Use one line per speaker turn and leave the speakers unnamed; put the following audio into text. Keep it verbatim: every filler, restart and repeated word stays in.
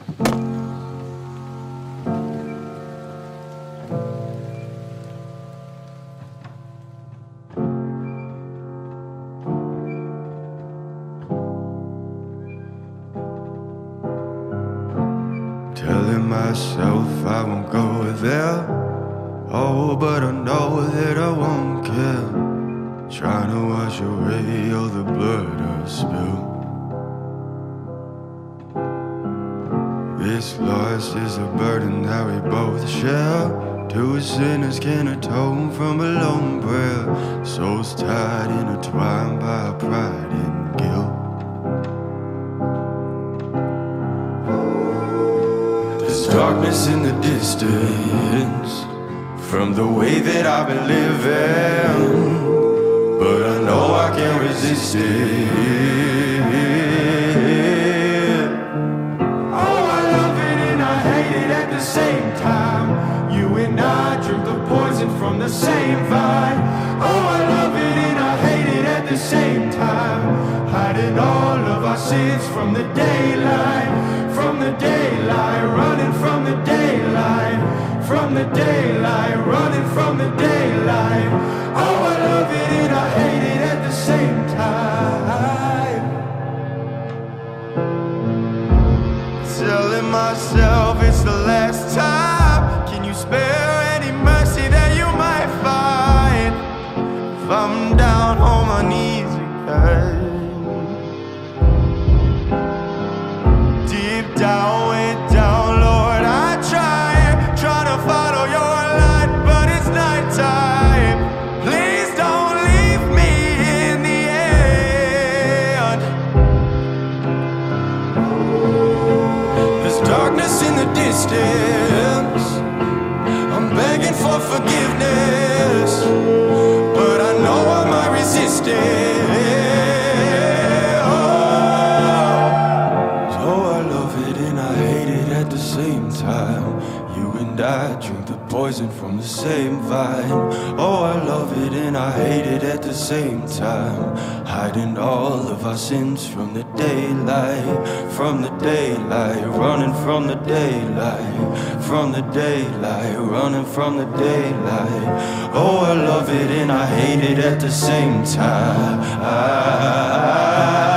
Telling myself I won't go there. Oh, but I know that I won't care. Trying to wash away all the blood I've spilled. This loss is a burden that we both share. Two sinners can atone from a lone prayer. Souls tied, intertwined by pride and guilt. There's darkness in the distance from the way that I've been living, but I know I can't resist it. Oh, I love it and I hate it at the same time. You and I drink the poison from the same vine. Oh, I love it and I hate it at the same time. Hiding all of our sins from the daylight, from the daylight, running from the daylight, from the daylight, running from the daylight. Oh, I love it and I hate it at the same time. Telling myself it's the last time. Can you spare any mercy that you might find? If I'm down on my knees again, deep down, way down, Lord, I try, try to follow your light, but it's nighttime. Please don't leave me in the end. There's darkness in the distance. I'm begging for forgiveness, but I know I might resist it. At the same time, you and I drink the poison from the same vine. Oh, I love it and I hate it at the same time. Hiding all of our sins from the daylight, from the daylight, running from the daylight, from the daylight, running from the daylight. Oh, I love it and I hate it at the same time. I